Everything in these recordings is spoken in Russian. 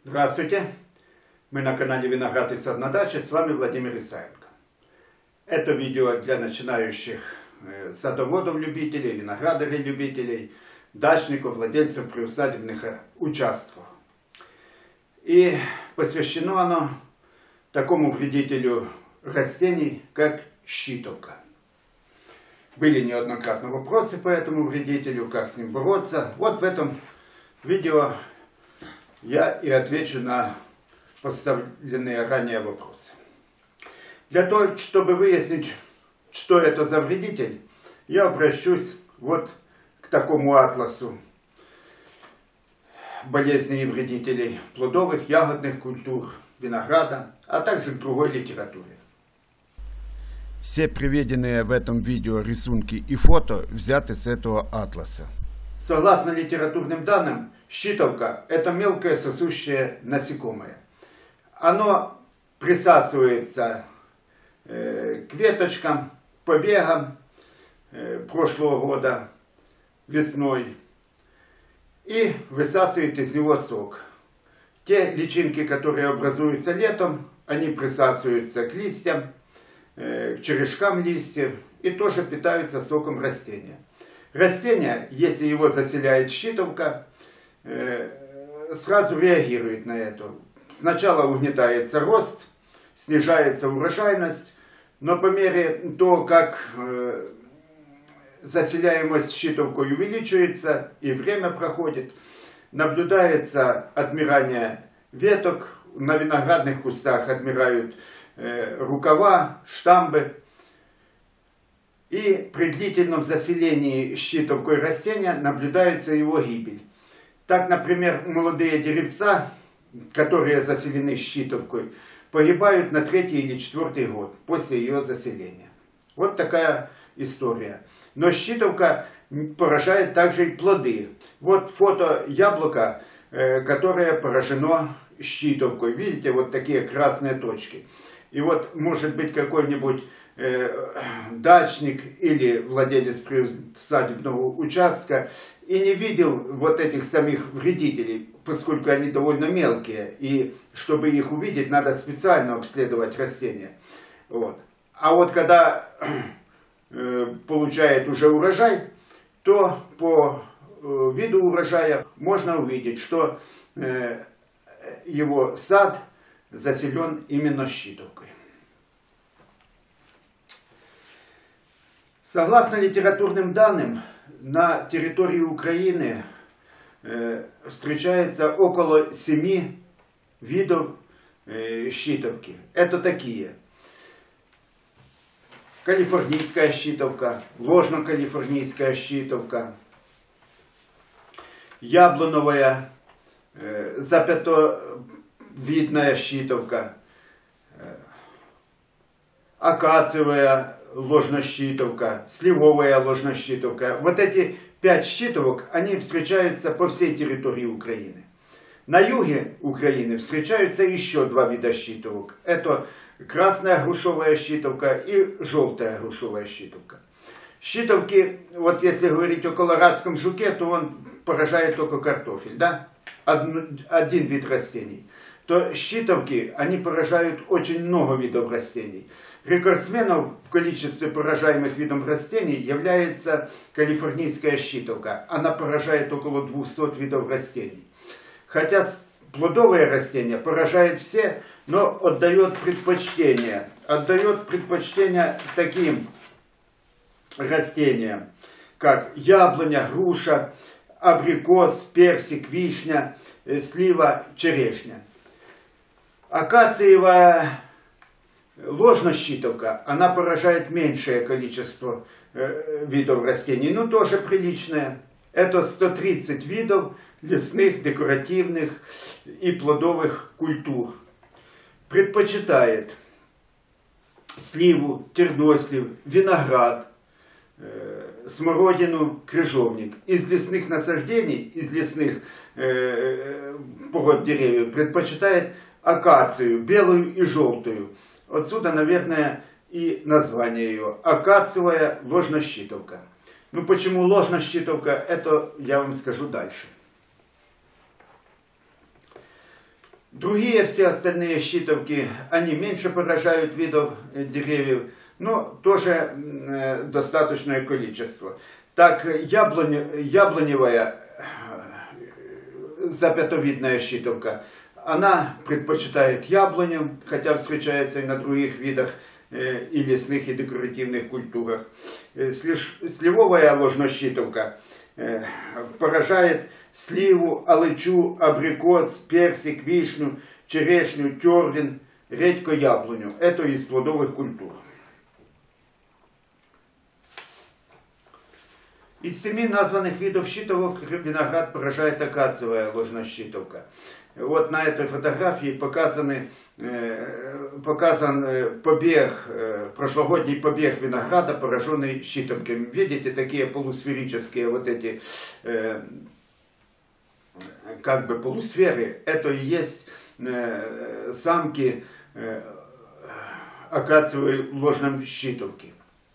Здравствуйте! Мы на канале Виноград и сад на даче, с вами Владимир Исаенко. Это видео для начинающих садоводов-любителей, виноградарей-любителей, дачников, владельцев приусадебных участков. И посвящено оно такому вредителю растений, как щитовка. Были неоднократно вопросы по этому вредителю, как с ним бороться. Вот в этом видео я и отвечу на поставленные ранее вопросы. Для того, чтобы выяснить, что это за вредитель, я обращусь вот к такому атласу болезней и вредителей плодовых, ягодных культур, винограда, а также к другой литературе. Все приведенные в этом видео рисунки и фото взяты с этого атласа. Согласно литературным данным, щитовка – это мелкое сосущее насекомое. Оно присасывается к веточкам, побегам прошлого года весной и высасывает из него сок. Те личинки, которые образуются летом, они присасываются к листьям, к черешкам листьев и тоже питаются соком растения. Растение, если его заселяет щитовка, сразу реагирует на это. Сначала угнетается рост, снижается урожайность, но по мере того, как заселяемость щитовкой увеличивается и время проходит, наблюдается отмирание веток, на виноградных кустах отмирают рукава, штамбы. И при длительном заселении щитовкой растения наблюдается его гибель. Так, например, молодые деревца, которые заселены щитовкой, погибают на 3-й или 4-й год после ее заселения. Вот такая история. Но щитовка поражает также и плоды. Вот фото яблока, которое поражено щитовкой. Видите, вот такие красные точки. И вот может быть какой-нибудь дачник или владелец приусадебного участка и не видел вот этих самих вредителей, поскольку они довольно мелкие, и чтобы их увидеть, надо специально обследовать растения. Вот. А вот когда получает уже урожай, то по виду урожая можно увидеть, что его сад заселен именно щитовкой. Согласно литературным данным, на территории Украины встречается около 7 видов щитовки. Это такие: калифорнийская щитовка, ложно-калифорнийская щитовка, яблоновая, запятовидная щитовка, акациевая ложнощитовка, сливовая ложнощитовка. Вот эти 5 щитовок, они встречаются по всей территории Украины. На юге Украины встречаются еще 2 вида щитовок. Это красная грушевая щитовка и желтая грушевая щитовка. Щитовки, вот если говорить о колорадском жуке, то он поражает только картофель, да? Один вид растений. То щитовки, они поражают очень много видов растений. Рекордсменом в количестве поражаемых видов растений является калифорнийская щитовка. Она поражает около 200 видов растений. Хотя плодовые растения поражают все, но отдает предпочтение таким растениям, как яблоня, груша, абрикос, персик, вишня, слива, черешня. Акациевая ложнощитовка, она поражает меньшее количество видов растений, но тоже приличное. Это 130 видов лесных, декоративных и плодовых культур. Предпочитает сливу, тернослив, виноград, смородину, крыжовник. Из лесных насаждений, из лесных пород деревьев предпочитает акацию, белую и желтую. Отсюда, наверное, и название ее. Акациевая ложнощитовка. Ну почему ложнощитовка, это я вам скажу дальше. Другие все остальные щитовки, они меньше поражают видов деревьев, но тоже достаточное количество. Так, яблоневая запятовидная щитовка, она предпочитает яблоню, хотя встречается и на других видах и лесных, и декоративных культурах. Сливовая ложнощитовка поражает сливу, алычу, абрикос, персик, вишню, черешню, терлин, редько яблоню. Это из плодовых культур. Из 7 названных видов щитовок виноград поражает акациевая ложнощитовка. Вот на этой фотографии показан побег, прошлогодний побег винограда, пораженный щитовками. Видите, такие полусферические вот эти, как бы полусферы, это и есть самки акациевой ложнощитовки.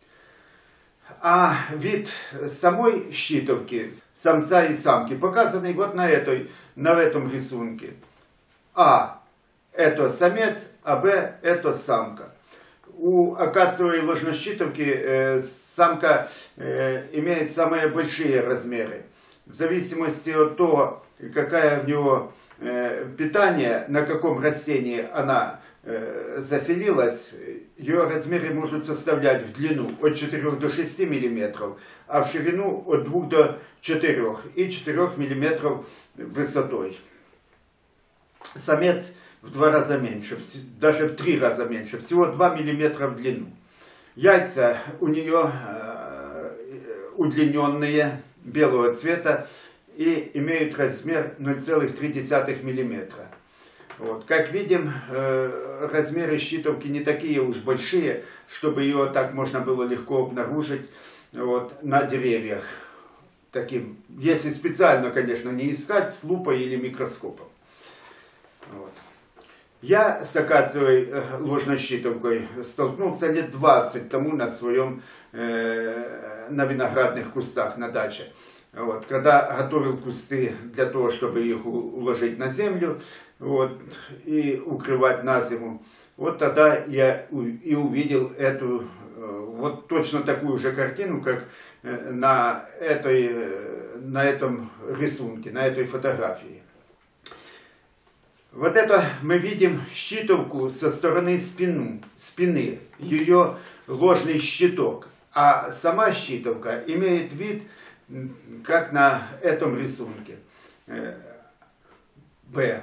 А вид самой щитовки, самца и самки, показанный вот на этом рисунке. А это самец, а Б это самка. У акациевой ложнощитовки самка имеет самые большие размеры. В зависимости от того, какая в него питание, на каком растении она заселилась, ее размеры могут составлять в длину от 4 до 6 мм, а в ширину от 2 до 4 и 4 мм высотой. Самец в 2 раза меньше, даже в 3 раза меньше, всего 2 мм в длину. Яйца у нее удлиненные, белого цвета и имеют размер 0,3 мм. Вот. Как видим, размеры щитовки не такие уж большие, чтобы ее так можно было легко обнаружить вот, на деревьях. Таким, если специально, конечно, не искать с лупой или микроскопом. Вот. Я с акациевой ложнощитовкой столкнулся лет 20 тому на виноградных кустах на даче. Вот, когда готовил кусты для того, чтобы их уложить на землю вот, и укрывать на зиму, вот тогда я и увидел эту, вот точно такую же картину, как на этом рисунке, на этой фотографии. Вот это мы видим щитовку со стороны спины, ее ложный щиток, а сама щитовка имеет вид, как на этом рисунке. Б.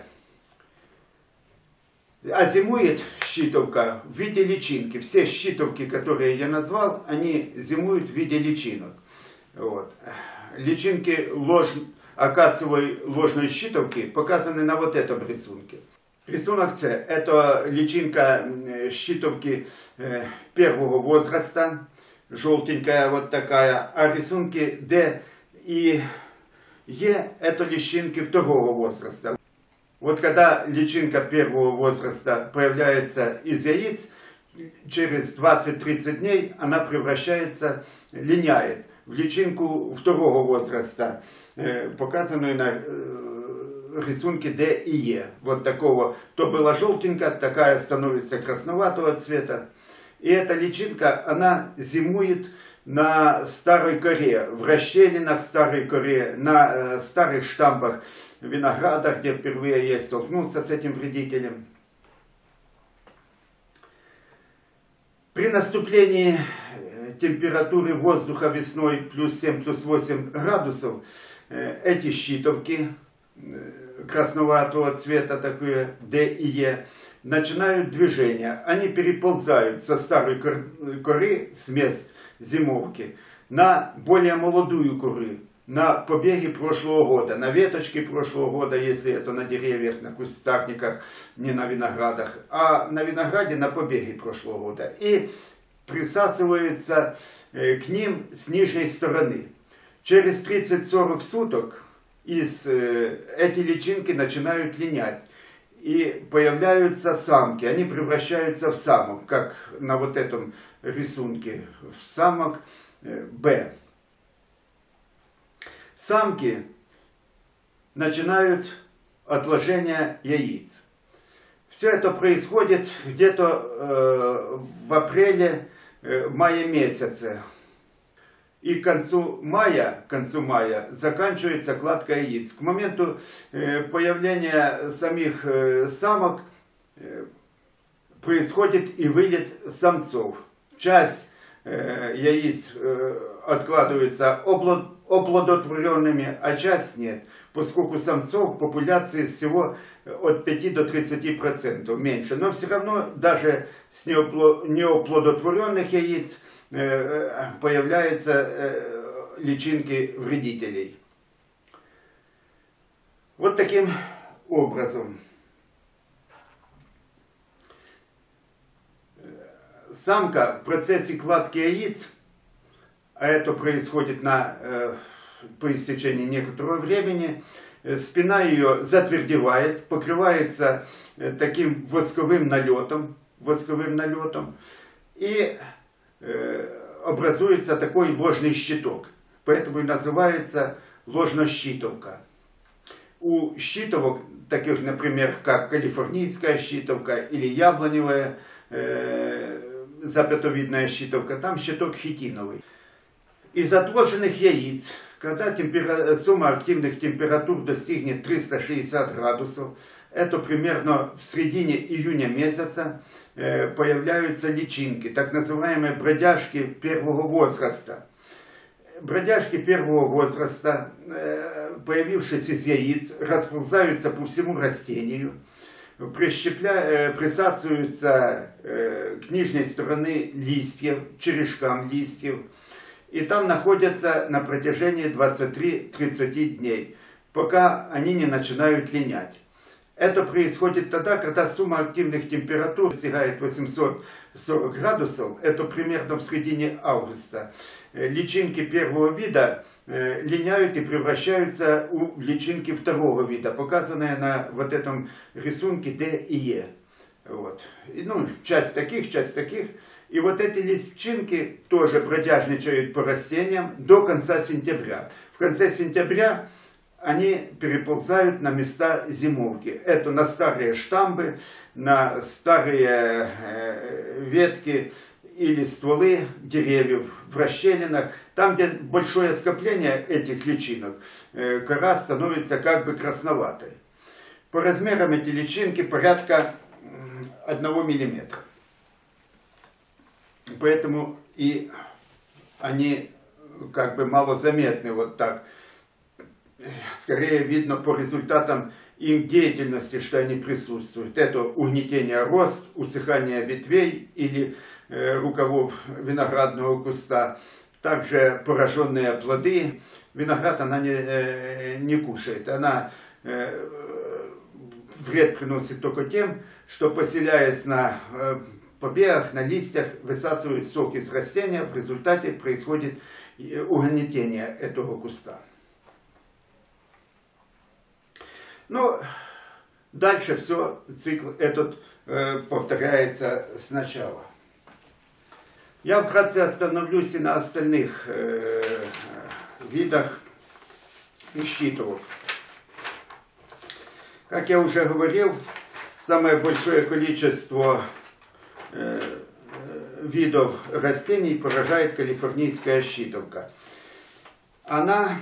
А зимует щитовка в виде личинки. Все щитовки, которые я назвал, они зимуют в виде личинок. Вот. Личинки акациевой ложной щитовки показаны на вот этом рисунке. Рисунок С. Это личинка щитовки первого возраста. Желтенькая вот такая, а рисунки D и E это личинки второго возраста. Вот когда личинка первого возраста появляется из яиц, через 20-30 дней она превращается, линяет в личинку второго возраста, показанную на рисунке D и E. Вот такого, то была желтенькая, такая становится красноватого цвета. И эта личинка, она зимует на старой коре, в расщелинах старой коре, на старых штампах винограда, где впервые я столкнулся с этим вредителем. При наступлении температуры воздуха весной плюс 7, плюс 8 градусов, эти щитовки красноватого цвета, такие D и E, начинают движение. Они переползают со старой коры, с мест зимовки, на более молодую кору, на побеги прошлого года, на веточки прошлого года, если это на деревьях, на кустарниках, не на виноградах, а на винограде на побеги прошлого года. И присасываются к ним с нижней стороны. Через 30-40 суток эти личинки начинают линять. И появляются самки, они превращаются в самок, как на вот этом рисунке, в самок Б. Самки начинают отложение яиц. Все это происходит где-то в апреле-мае месяце. И к концу мая заканчивается кладка яиц. К моменту появления самих самок происходит и вылет самцов. Часть яиц откладывается оплодотворенными, а часть нет. Поскольку самцов в популяции всего от 5 до 30% меньше. Но все равно даже с неоплодотворенных яиц появляются личинки вредителей. Вот таким образом. Самка в процессе кладки яиц, а это происходит по истечении некоторого времени, спина ее затвердевает, покрывается таким восковым налетом, и образуется такой ложный щиток. Поэтому и называется ложнощитовка. У щитовок, таких, например, как калифорнийская щитовка или яблоневая запятовидная щитовка, там щиток хитиновый. Из отложенных яиц, когда сумма активных температур достигнет 360 градусов, это примерно в середине июня месяца, появляются личинки, так называемые бродяжки первого возраста. Бродяжки первого возраста, появившись из яиц, расползаются по всему растению, присасываются к нижней стороне листьев, черешкам листьев, и там находятся на протяжении 23-30 дней, пока они не начинают линять. Это происходит тогда, когда сумма активных температур достигает 840 градусов, это примерно в середине августа. Личинки первого вида линяют и превращаются в личинки второго вида, показанные на вот этом рисунке D и E. Вот. Часть таких. И вот эти личинки тоже бродяжничают по растениям до конца сентября. В конце сентября они переползают на места зимовки. Это на старые штамбы, на старые ветки или стволы деревьев в расщелинах. Там, где большое скопление этих личинок, кора становится как бы красноватой. По размерам эти личинки порядка 1 миллиметра. Поэтому и они как бы малозаметны вот так. Скорее видно по результатам их деятельности, что они присутствуют. Это угнетение рост, усыхание ветвей или рукавов виноградного куста. Также пораженные плоды. Виноград она не кушает. Она вред приносит только тем, что, поселяясь на побегах, на листьях, высасывают сок из растения. В результате происходит угнетение этого куста. Дальше все, цикл этот повторяется сначала. Я вкратце остановлюсь и на остальных видах щитовок. Как я уже говорил, самое большое количество видов растений поражает калифорнийская щитовка. Она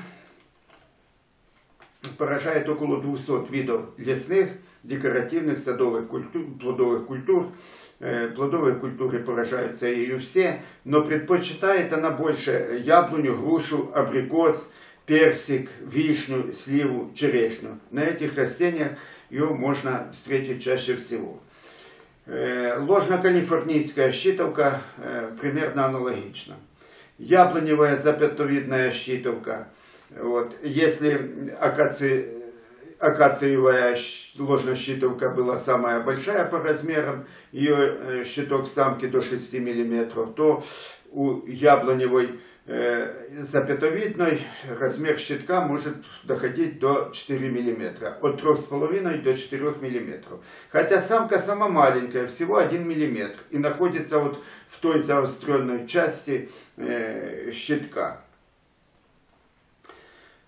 поражает около 200 видов лесных, декоративных, садовых культур, плодовых культур. Плодовые культуры поражаются ее все, но предпочитает она больше яблоню, грушу, абрикос, персик, вишню, сливу, черешню. На этих растениях ее можно встретить чаще всего. Ложно-калифорнийская щитовка примерно аналогична. Яблоневая запятовидная щитовка. Вот. Если акациевая ложнощитовка была самая большая по размерам, ее щиток самки до 6 мм, то у яблоневой запятовидной размер щитка может доходить до 4 мм, от 3,5 до 4 мм. Хотя самка сама маленькая, всего 1 мм, и находится вот в той заостренной части щитка.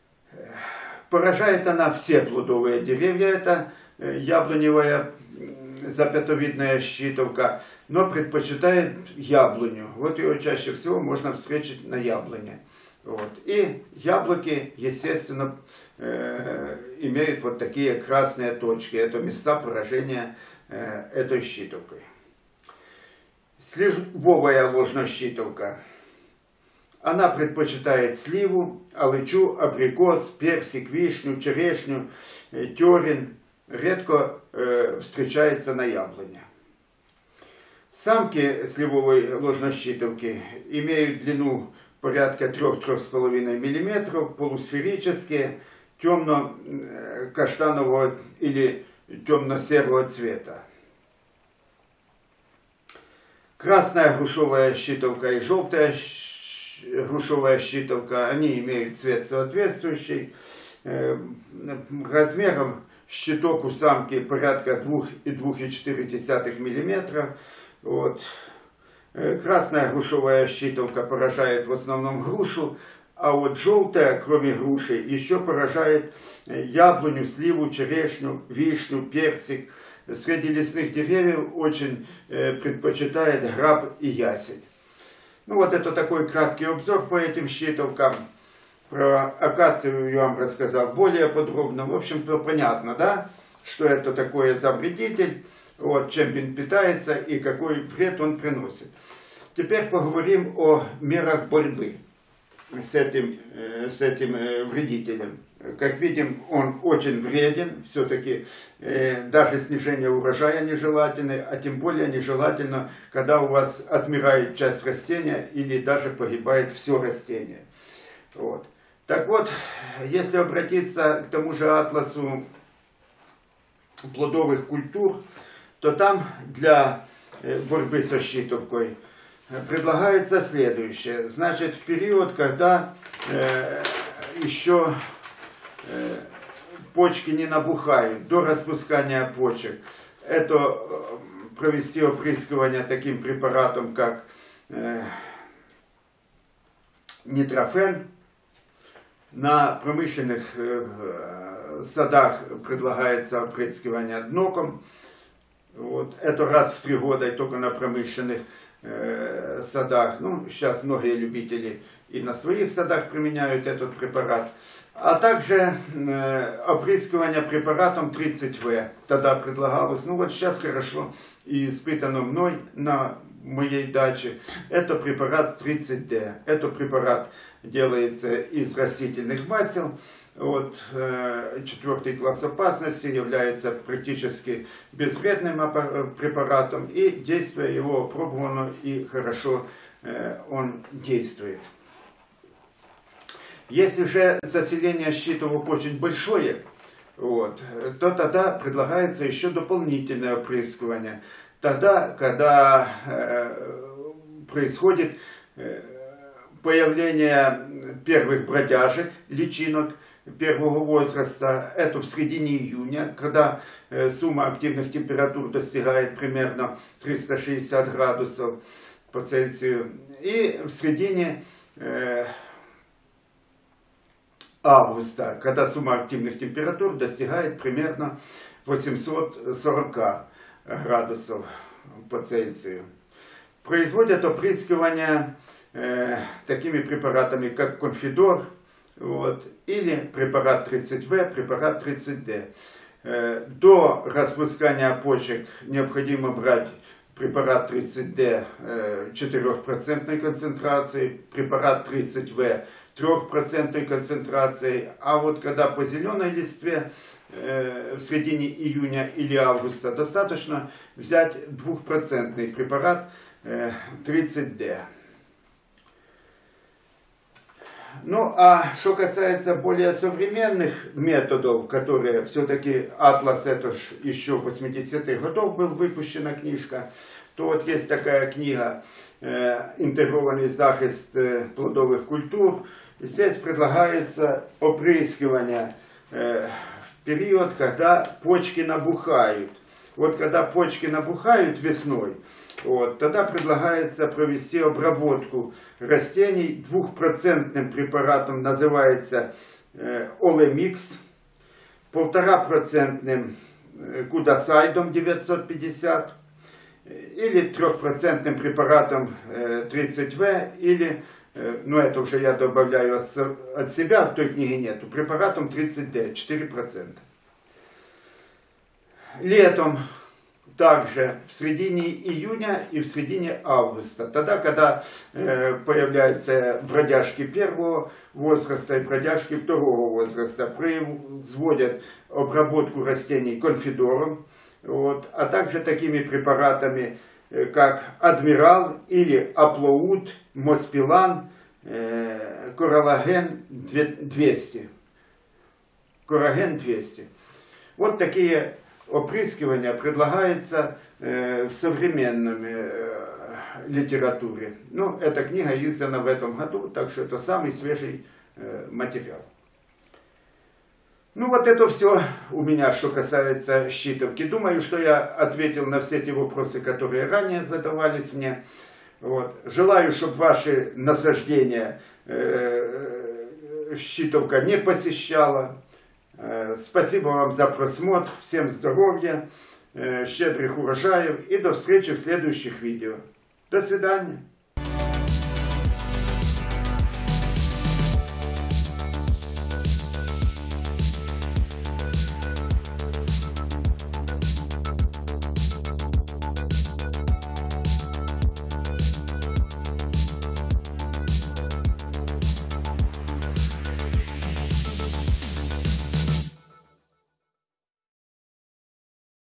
Поражает она все плодовые деревья, это яблоневая запятовидная щитовка, но предпочитает яблоню. Вот ее чаще всего можно встретить на яблоне. Вот. И яблоки, естественно, имеют вот такие красные точки. Это места поражения этой щитовкой. Сливовая ложнощитовка. Она предпочитает сливу, алычу, абрикос, персик, вишню, черешню, терен. Редко встречается на яблоне. Самки сливовой ложнощитовки имеют длину порядка 3-3,5 мм, полусферические, темно-каштанового или темно-серого цвета. Красная грушевая щитовка и желтая грушевая щитовка, они имеют цвет соответствующий. Размером щиток у самки порядка 2,4 мм. Вот. Красная грушевая щитовка поражает в основном грушу, а вот желтая, кроме груши, еще поражает яблоню, сливу, черешню, вишню, персик. Среди лесных деревьев очень предпочитает граб и ясень. Ну вот это такой краткий обзор по этим щитовкам. Про акацию я вам рассказал более подробно. В общем-то понятно, да, что это такое за вредитель, вот, чем он питается и какой вред он приносит. Теперь поговорим о мерах борьбы с этим вредителем. Как видим, он очень вреден, все-таки даже снижение урожая нежелательно, а тем более нежелательно, когда у вас отмирает часть растения или даже погибает все растение. Вот. Так вот, если обратиться к тому же атласу плодовых культур, то там для борьбы со щитовкой предлагается следующее. Значит, в период, когда еще почки не набухают, до распускания почек, это провести опрыскивание таким препаратом, как нитрофен. На промышленных садах предлагается опрыскивание дноком. Вот. Это раз в 3 года и только на промышленных садах. Ну, сейчас многие любители и на своих садах применяют этот препарат. А также опрыскивание препаратом 30В. Тогда предлагалось, ну вот сейчас хорошо и испытано мной на моей даче. Это препарат 30D. Этот препарат делается из растительных масел. Вот, 4-й класс опасности, является практически безвредным препаратом, и действие его опробовано и хорошо он действует. Если же заселение щитовок очень большое, вот, то тогда предлагается еще дополнительное опрыскивание. Тогда, когда происходит появление первых бродяжек, личинок первого возраста, это в середине июня, когда сумма активных температур достигает примерно 360 градусов по Цельсию, и в середине августа, когда сумма активных температур достигает примерно 840 градусов по Цельсию. Производят опрыскивание такими препаратами, как Конфидор, вот, или препарат 30В, препарат 30D. До распускания почек необходимо брать препарат 30D 4% концентрации, препарат 30В 3% концентрации, а вот когда по зеленой листве в середине июня или августа достаточно взять 2% препарат 30D. Ну, а что касается более современных методов, которые все-таки Атлас, это ж еще в 80-х годах был выпущена книжка, то вот есть такая книга «Интегрованный захист плодовых культур». Здесь предлагается опрыскивание в период, когда почки набухают. Вот когда почки набухают весной, вот, тогда предлагается провести обработку растений 2% препаратом, называется Олемикс, 1,5% Кудасайдом 950, или 3% препаратом 30В, или, ну это уже я добавляю от себя, в той книге нету, препаратом 30D, 4%. Летом также в середине июня и в середине августа, тогда, когда появляются бродяжки первого возраста и бродяжки второго возраста, производят обработку растений конфидором, вот, а также такими препаратами, как Адмирал или Аплоут, Моспилан, Коралаген 200. Кораген 200. Вот такие опрыскивания предлагается в современной литературе. Ну, эта книга издана в этом году, так что это самый свежий материал. Ну, вот это все у меня, что касается щитовки. Думаю, что я ответил на все те вопросы, которые ранее задавались мне. Вот. Желаю, чтобы ваши насаждения щитовка не посещала. Спасибо вам за просмотр. Всем здоровья, щедрых урожаев и до встречи в следующих видео. До свидания.